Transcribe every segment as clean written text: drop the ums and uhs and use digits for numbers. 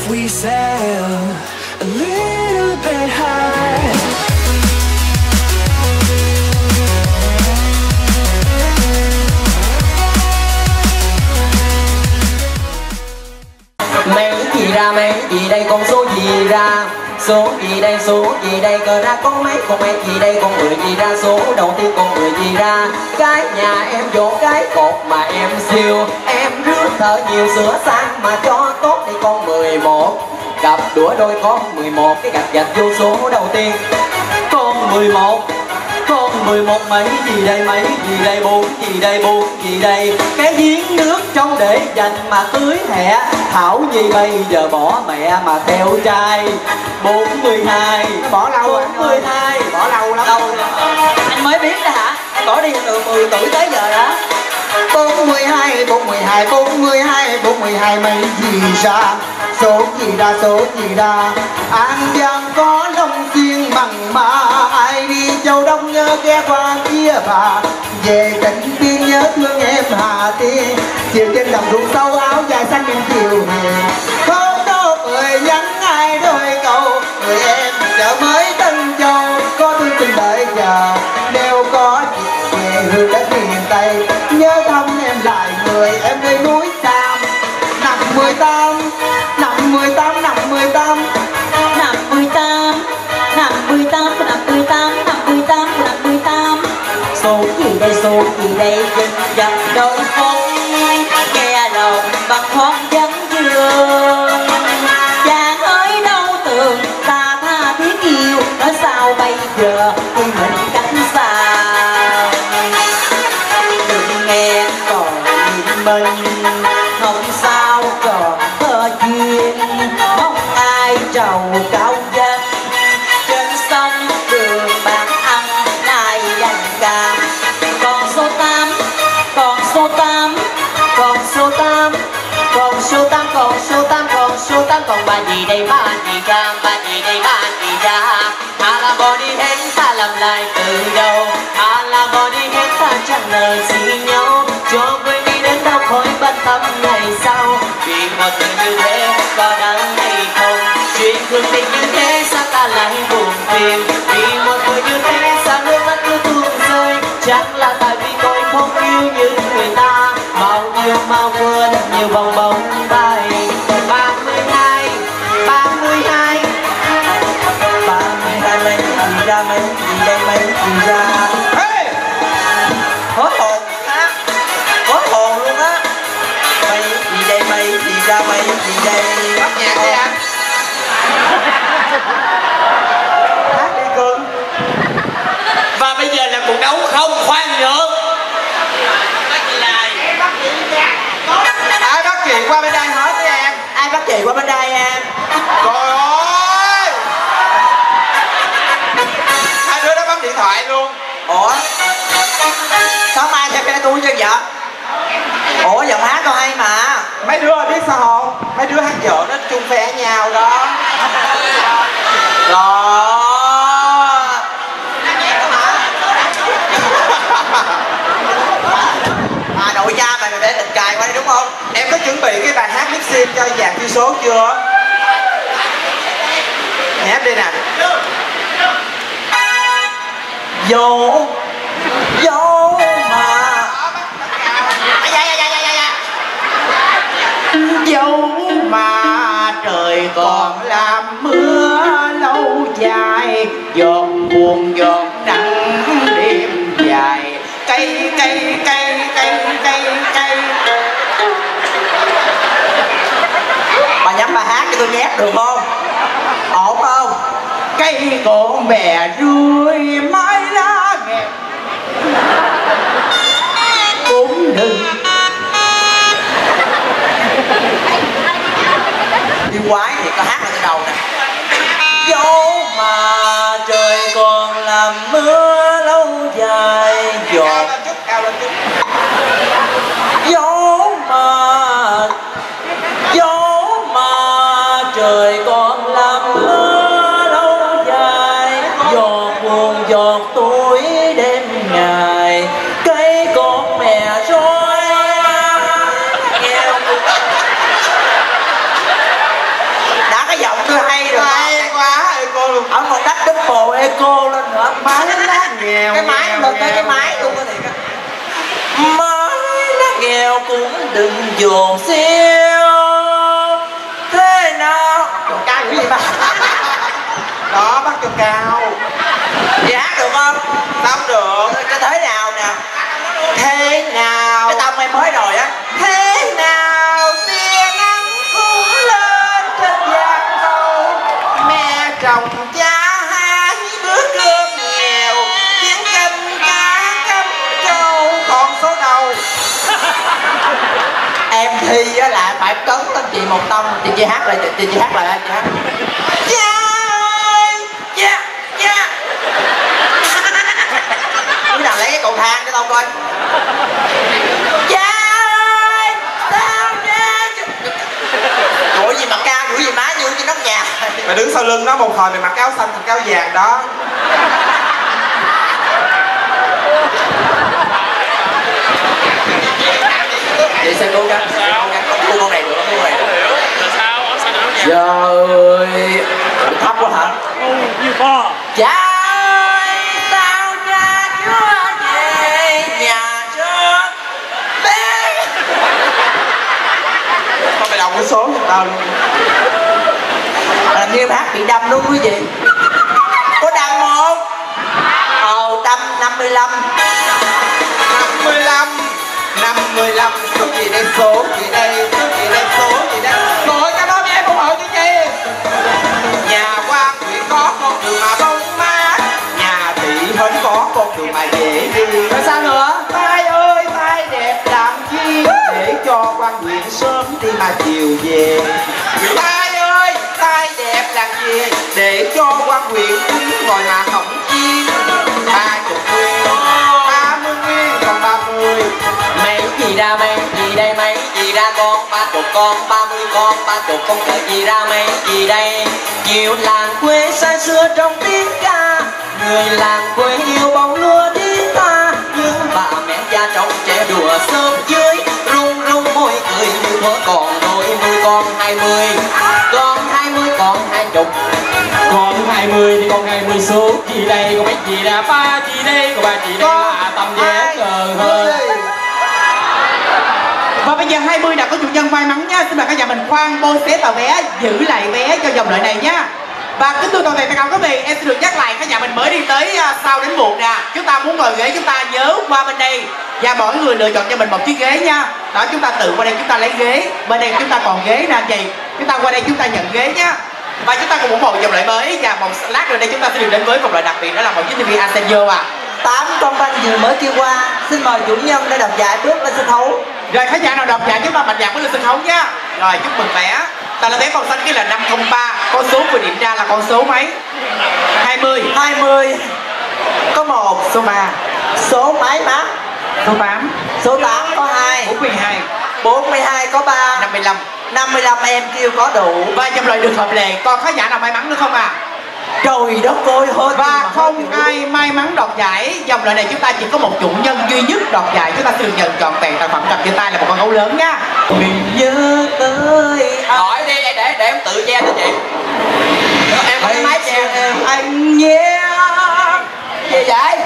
we sail a little bit high. Mấy gì ra mấy gì đây, con số gì ra, số gì đây, cờ ra con mấy gì đây, con 10 gì ra, số đầu tiên con 10 gì ra. Cái nhà em vô cái cột mà em siêu, em rước thợ nhiều sửa sang mà cho tốt đi con 11. Cặp đũa đôi con 11, cái gạch gạch vô số đầu tiên. Con 11 mấy gì đây, bốn gì đây, cái giếng nước trong để dành mà tưới hẹ. Thảo Nhi bây giờ bỏ mẹ mà theo trai. 42 bỏ lâu rồi 42 bỏ lâu lắm. Anh mới biết đó hả? Anh bỏ đi từ 10 tuổi tới giờ đó. 42 mấy gì ra, số gì ra. An Giang có Long Xuyên bằng ma, ai đi Châu Đông nhớ ghé qua kia bà. Về Tịnh Biên nhớ thương em Hà Tiên, chiều trên đồng ruộng sâu áo dài xanh em chiều hè. Không có người nhắn ai đôi câu, người em chợ mới Tân Châu có thương tình đợi chờ. Nếu có dịp về hương đất miền Tây, nhớ thăm em lại người em nơi núi Sam. Năm 18 số gì đây dân dập đôi phong, nghe lòng bằng hót vắng dương. Chàng ơi đâu tưởng ta tha thiết yêu, nói sao bây giờ khi mình cách xa. Đừng nghe còn nhìn mình, không sao còn thơ duyên. Không ai trầu cao dân, trên sông đường bán ăn nay dành ca. Còn số 8 còn ba gì đây, ba gì ra. Ta là bỏ đi hết, ta làm lại từ đầu. Ta là bỏ đi hết, ta chẳng lời gì nhau. Cho quên đi đến đâu khỏi bất tâm ngày sau. Vì một người như thế có đáng hay không, chuyện thương tình như thế sao ta lại buồn phiền. Vì một người như thế sao nước mắt cứ tuôn rơi. Chắc là tại vì tôi không yêu như người ta, bao nhiêu mau quên nhiều bồng bóng bay. 32 mấy gì đây, mấy gì ra. Hết hồn á, hết hồn luôn á. Mấy gì đây, mấy gì ra, mấy gì đây. Bắt nhạc đi anh. Hát đi cưng. Và bây giờ là cuộc đấu không khoan nhượng. Ai bắt chuyện qua bên đây hết với em. Ai bắt chị qua bên đây em? Trời ơi, hai đứa đó bấm điện thoại luôn. Ủa sao mai theo cái tôi cho vợ? Ủa giọng hát con hay mà. Mấy đứa biết sao không? Mấy đứa hát vợ nó chung phe nhau đó. Rồi nội cha mày để tình cài qua đây đúng không? Em có chuẩn bị cái bài hát lip sync cho dàn thi số chưa? Hát đi nè. Vô mà Dẫu mà trời còn làm mưa lâu dài, giọt buồn giọt nắng đêm dài. Cây bà nhắm bà hát cho tôi nhép được không? Ổn không? cây con bè rươi mái lá nghèo cũng đừng. Đi quái thì có hát lại từ đầu nè. Dẫu mà trời còn làm mưa lâu dài, giọt Cao lên chút. dẫu mà trời còn làm mưa lâu dài, giọt buồn giọt tuổi đêm ngày. Cây con mẹ roi bộ eco lên nữa. Mái lá nghèo. Cái máy lên tới cái máy luôn á thiệt á. Mái lá nghèo cũng đừng dồn xeo. Thế nào? Chồng cao dữ vậy ba. Đó bắt chồng cao. Chị hát được không? Sao không được? Cái thế nào nè? Thế nào? Cái tông em mới rồi á. Thế nào tia nắng cũng lên trên giang cầu. Mẹ chồng cha hai bữa cơm nghèo. Tiếng canh cá cắm trâu còn số đầu. Em thi á là phải cấn lên chị một tông. Chị hát lại, chị hát lại chị hát. Cha ơi! Dạ, dạ. Bữa nào lấy cái cầu thang cho tao coi. Cha ơi! Sao nha? Ủa gì mà cao dữ gì má như trên nóc nhà. Mày đứng sau lưng nó một hồi mày mặc áo xanh thành áo vàng đó. Chị sẽ cố gắng, không thua con này được, không thua con này được. Trời ơi, thấp quá hả? Cha ơi, sao cha chúa về nhà cho bé. Thôi mày đọc cái số giùm tao luôn. Làm như em hát bị đâm luôn quý vị. Có đâm không? Đâm 55. 55 số gì đây, số gì đây, số gì đây, số gì đây. Rồi cái đó em không hỏi chứ chị. Nhà quan huyện có con đường mà bông mát, nhà thị hến có con đường mà dễ đi. Rồi sao nữa? Tai ơi tai đẹp làm chi, để cho quan huyện sớm đi mà chiều về. Tai ơi tai đẹp làm gì, để cho quan huyện đứng ngồi mà không chi. 30 nguyên, 30 nguyên còn 30. Mấy gì ra mấy gì đây, mấy gì ra con 30 con 30 con 30 con cỡ gì ra mấy gì đây. Nhiều làng quê xa xưa trong tiếng ca, người làng quê yêu bóng lúa đi ta. Nhưng bà mẹ cha trong trẻ đùa sớm dưới, rung rung môi cười như thuở còn đôi mươi. Con 20, con 20, con 20. Con 20 thì con 20 số gì đây, con mấy gì ra ba gì đây, con ba gì đây là tầm vé cờ hơn. Và bây giờ 20 đã có chủ nhân may mắn nha. Xin mời cả nhà mình khoan bôi xé tờ vé, giữ lại vé cho dòng lợi này nha. Và kính thưa toàn thể tất cả quý vị, em xin được nhắc lại cả nhà mình mới đi tới sau đến muộn nè. Chúng ta muốn ngồi ghế chúng ta nhớ qua bên đây và mỗi người lựa chọn cho mình một chiếc ghế nha. Đó, chúng ta tự qua đây chúng ta lấy ghế. Bên đây chúng ta còn ghế nè chị. Chúng ta qua đây chúng ta nhận ghế nha. Và chúng ta cùng ủng hộ dòng lợi mới. Và một lát rồi đây chúng ta sẽ được đến với một loại đặc biệt, đó là một chiếc TV Asenjo 8 con banh vừa mới kêu qua. Xin mời chủ nhân để đọc giải bước lên sân khấu. Rồi khán giả nào đọc giải chúng ta mạnh dạn bước lên sân khấu nha. Rồi chúc mừng vé. Ta là vé màu xanh kia là 503. Con số vừa điểm ra là con số mấy? 20. 20. Có 1 số 3. Số mấy má? Số 8. Số 8 có 2. 42. 42 có 3. 55. 55 em kêu có đủ. Và dòng loại được hợp lệ. Còn khán giả nào may mắn nữa không à? Trời đất ơi, hơi và không ai may mắn đoạt giải. Dòng loại này chúng ta chỉ có một chủ nhân duy nhất đoạt giải. Chúng ta sẽ được nhận trọn vẹn sản phẩm cầm trên tay là một con gấu lớn nha. Mình nhớ tới hỏi đi để em tự che cho chị. Em có cái máy che em. Anh nhé. Gì vậy?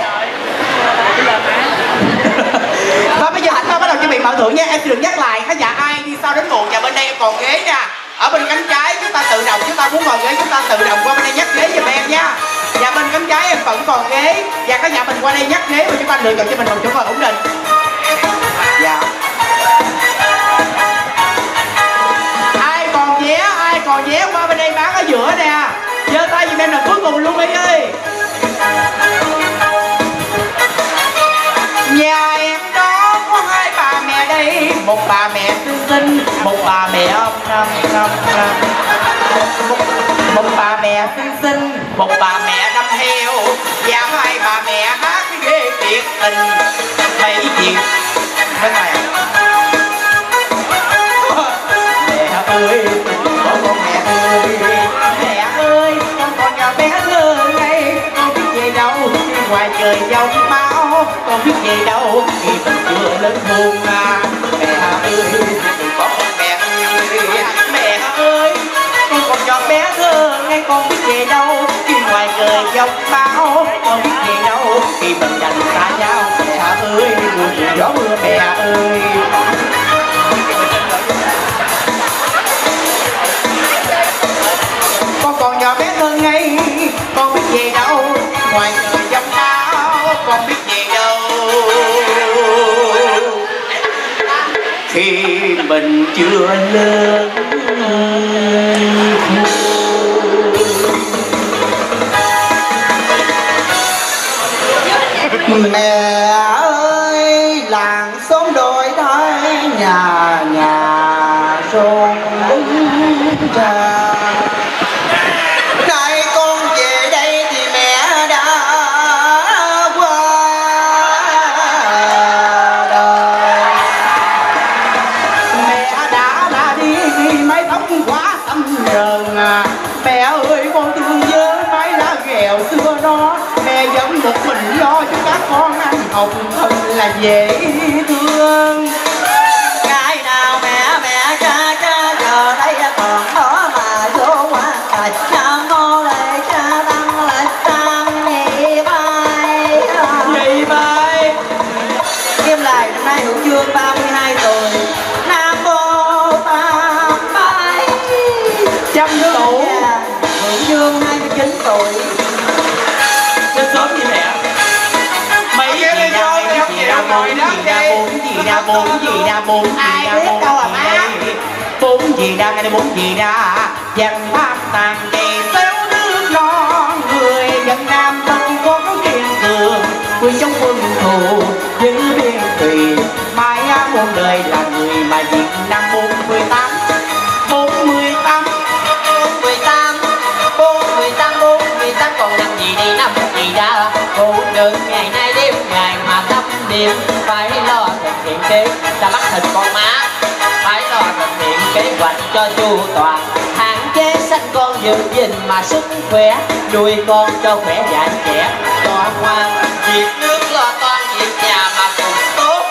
Và bây giờ anh ta bắt đầu chuẩn bị mở thưởng nha. Em sẽ được nhắc lại khán giả ai đi sau đến muộn và bên đây em còn ghế nha. Ở bên cánh trái chúng ta tự động, chúng ta muốn ngồi ghế chúng ta tự động qua bên đây nhắc ghế giùm em nha. Và bên cánh trái em vẫn còn ghế. Và khán giả mình qua đây nhắc ghế và chúng ta lựa chọn cho mình một chỗ ngồi ổn định. Dạ. Ai còn vé qua bên đây bán ở giữa nè. Giơ tay giùm em là cuối cùng luôn đi ơi. Nhà em đó có hai bà mẹ đây, một bà mẹ xinh xinh, một bà mẹ một bà mẹ xinh xinh, một bà mẹ năm heo, và hai bà mẹ hát cái ghê thiệt tình. Mấy chuyện bên này mẹ ơi, con mẹ ơi, mẹ ơi, con còn nhỏ bé thơ ngây, con biết về đâu ngoài trời giông máu, con biết về đâu khi mình chưa lớn hôn à. Mẹ ơi, đừng có con mẹ ơi, mẹ ơi, con còn nhỏ bé thơ ngây, con biết về đâu khi ngoài trời dòng bão không biết gì đâu khi mình dành xa nhau mẹ ơi mùa chiều gió mưa mẹ ơi. Con còn nhỏ bé thơ ngây con biết gì đâu ngoài trời dòng bão con biết gì đâu khi mình chưa lớn. Mẹ ơi làng xóm đổi thay nhà nhà sông trà. Nay con về đây thì mẹ đã qua đời. Mẹ đã ra đi khi mái tóc quá xăm rờn. Mẹ ơi con thương nhớ mái lá ghẹo xưa đó. Mẹ vẫn một mình lo cho các con ăn học thật là dễ thương. Cái nào mẹ cha giờ đây còn đó mà số quá trời. Nam mô lại cha tăng lại tăng nhị bài. Nhị bài Kim Lại năm nay Hữu Dương 32 tuổi. Nam mô tam bái. Trăm Tủ Hữu Dương 29 tuổi. Chết sớm như mẹ. mấy gì ra mấy gì ra bốn gì ra Ai biết đâu à má. bốn gì ra cái này bốn gì ra dần tham tàn đầy xéo nước non người dân Nam không có kiên cường quy trong quân thù giữ biên thùy mãi muôn đời là người mà Việt Nam 48 còn năm gì đi năm gì ra. Phụ nữ ngày nay đêm ngày mà thăm đêm phải lo thực hiện kế ta bắt thịt con má. Phải lo thực hiện kế hoạch cho chu toàn hạn chế sanh con giữ gìn mà sức khỏe nuôi con cho khỏe dạy trẻ lo ngoan việc nước lo toan việc nhà mà cũng tốt.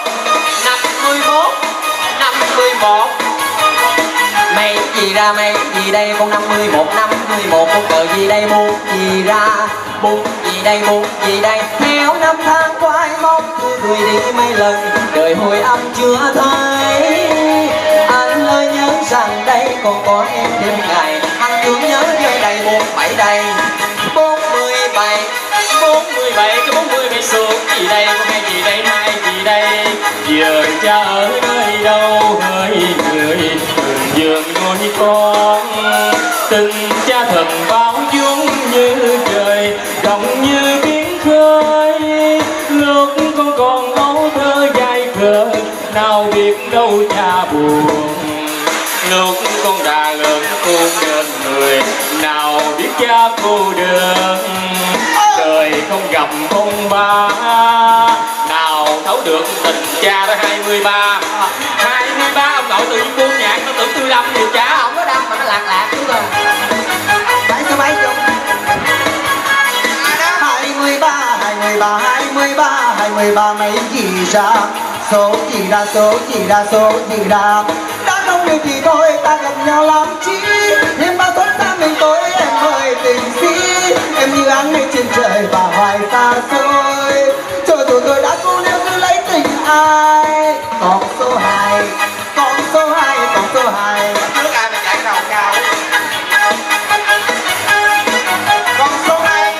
51 Mấy gì ra mấy gì đây con 51 con cờ gì đây buồn gì ra buồn gì đây buồn gì đây theo năm tháng quay mong cười đi mấy lần đời hồi âm chưa thấy. Anh ơi nhớ rằng đây còn có em thêm ngày anh thương nhớ với đây 47 đây 47 cái 47 xuống gì đây con hai gì đây hai gì đây giờ cha ở nơi đâu hỡi người giường nuôi con tình cha thần bao dung như trời rộng như biển khơi lúc con còn ấu thơ dài khờ nào biết đâu cha buồn lúc con đã lớn khôn nên người nào biết cha cô đơn đời không gặp không ba nào thấu được tình cha tới 23 ông nội tự nhiên buông nhạc nó tưởng tôi đâm thì cha không có đâm mà nó lạc chứ rồi. Phải số mấy chung 23 mấy gì ra số gì ra đã không được thì thôi ta gặp nhau làm chi thêm bao thuốc ta mình tối em ơi tình sĩ em như ánh lên trên trời và hoài xa xôi cho dù tôi đã cố nếu cứ lấy tình ai còn số 2 nước ai mà chạy đầu cao còn số 2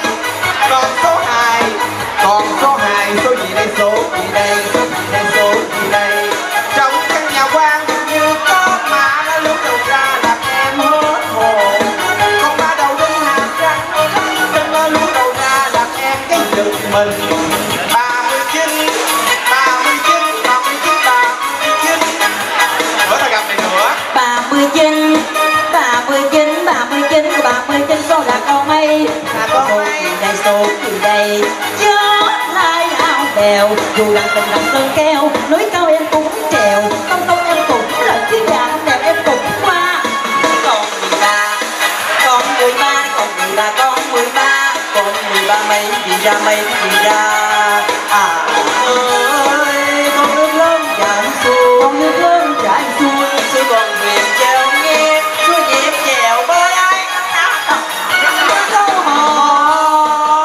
số gì đây số gì đây trong căn nhà quan như có mà nó lúc đầu ra làm em hết hồn con ba đầu đinh hạt răng nó lúc đầu ra làm em cái giật mình 39 bữa ta gặp này nữa 39 con là con mây số gì đây gió hai ao đèo dù lặng tình lặng sơn keo núi cao em cũng trèo công em cũng là chiếc vàng đẹp em cũng qua con 13 mấy gì ra à ơi con nước lớn chảy xuôi xuôi con thuyền treo nghe xuôi nhịp chèo bơi ai câu hò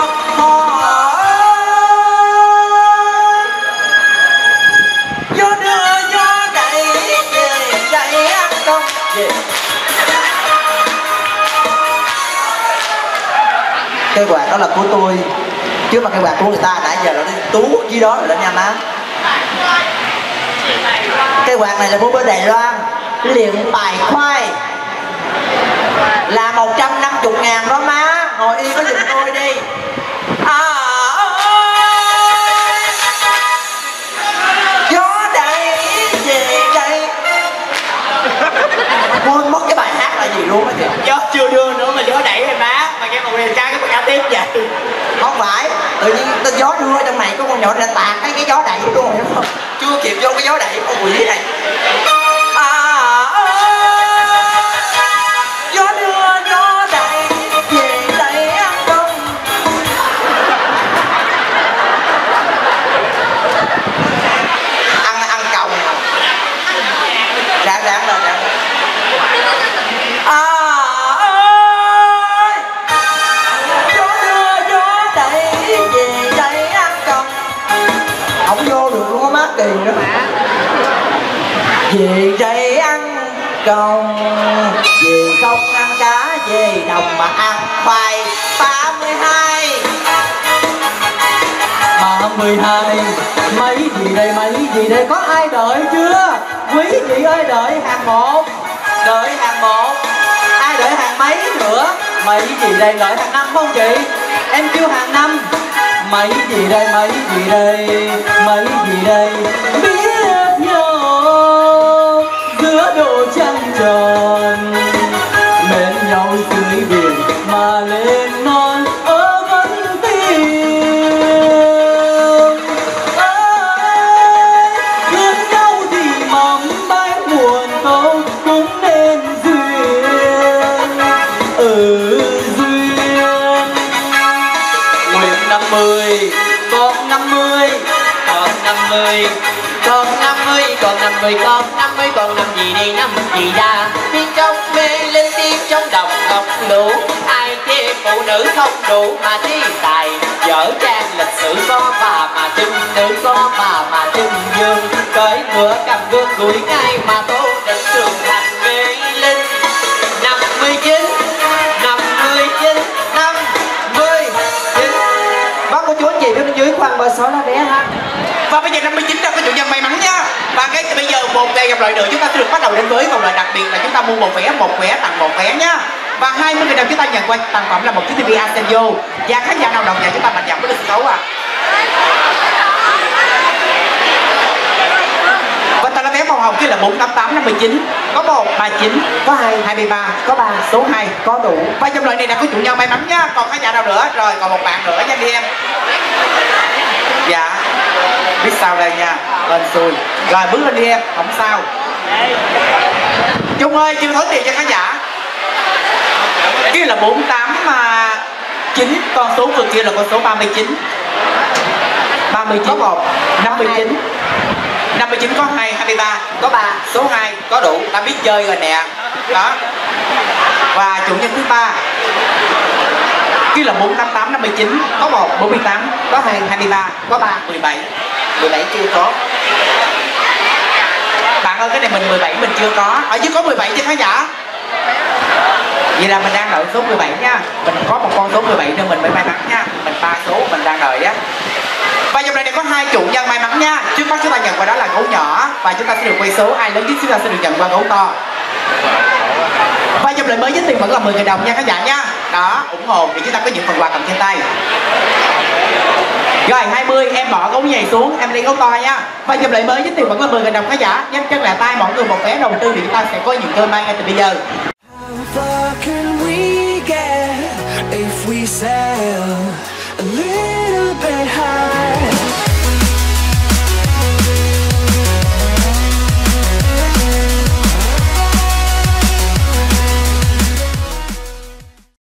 công. Yeah. Cây quạt đó là của tôi, chứ mà cây quạt của người ta nãy giờ là đi tú dưới đó rồi đó nha má. Cây quạt này là của bên Đài Loan, Liện Bài Khoai, là 150.000 đó má. Ngồi yên có giùm tôi đi. Gió đẩy về đây. Quên mất cái bài hát là gì luôn á kìa. Gió chưa đưa nữa mà gió đẩy hay má. Mà cái một ca cái ca tiếp vậy. Không phải, tự nhiên tên gió đưa trong này có con nhỏ đã tạt cái gió đẩy luôn, hiểu không? Chưa kịp vô cái gió đẩy con quỷ này. Gió đưa gió đẩy về đây ăn cơm. Ăn còng. Ráng lên ráng. Không vô được luôn, có mát tiền nữa. Về đây ăn còng, về sông ăn cá, về đồng mà ăn khoai. 32 mấy gì đây có ai đợi chưa? Quý vị ơi, đợi hàng một. Ai đợi hàng mấy nữa? Mấy gì đây, đợi hàng năm không chị? Em kêu hàng năm. Mấy gì đây biết nhau giữa độ trăng tròn, mến nhau dưới biển mà lên non ở vẫn tìm. Thương nhau thì mong mãi buồn câu cũng nên duyên. Duyên nguyện 50 còn 50 còn năm gì đây, năm gì ra. Tiếng trong mê lên tiếng trong đồng ngọc lũ, ai chê phụ nữ không đủ mà thi tài. Dở trang lịch sử có bà mà trưng nữ, có bà mà trưng dương. Cởi bữa cầm gương gũi ngay mà tô định trường thành mê linh. 59 bác cô chú anh chị bên dưới khoan bờ số là bé ha. Và bây giờ 59 là có chủ nhân may mắn nha. Và cái bây giờ một ngày gặp lại nữa chúng ta sẽ được bắt đầu đến với vòng loại đặc biệt là chúng ta mua một vé tặng một vé nha. Và 20.000 đồng chúng ta nhận qua tặng phẩm là một chiếc TV Asenjo. Và khán giả nào đồng nhà chúng ta mạnh dạn với lịch xấu à. Và ta là vé màu hồng kia là 48859, có 1 39, có 2 23, có 3, số 2 có đủ. Và trong loại này đã có chủ nhân may mắn nha. Còn khán giả nào nữa? Rồi còn một bạn nữa nha đi em. Dạ. Biết sao đây nha. Lên xuôi. Rồi bước lên đi em, không sao. Trung ơi, chưa thối tiền cho khán giả. Kia là 489, con số vừa kia là con số 39. 39 có 1 59. 59 có 2 23, có 3, số 2 có đủ. Ta biết chơi rồi nè. Đó. Và chủ nhân thứ 3 kia là 488 59, có 1 48, có 2 23, có 3 17. 17 chưa có. Bạn ơi, cái này mình 17 mình chưa có. Ở dưới có 17 chứ khán giả. Vậy là mình đang đợi số 17 nha. Mình có một con số 17 nên mình mới may mắn nha. Mình 3 số mình đang đợi á. Và trong này có 2 chủ nhân may mắn nha. Trước mắt chúng ta nhận qua đó là gấu nhỏ, và chúng ta sẽ được quay số, ai lớn nhất chúng ta sẽ được nhận qua gấu to. Và trong lời mới với tiền vẫn là 10.000 đồng nha khán giả nha. Đó, ủng hộ thì chúng ta có những phần quà cầm trên tay. Rồi 20 em bỏ gấu nhầy xuống, em lấy gấu to nha. Và trong lời mới với tiền vẫn là 10.000 đồng khán giả. Nhanh chân lẹ tay, mọi người một vé đầu tư thì chúng ta sẽ có những cơ may ngay từ bây giờ. How far can we get if we sail?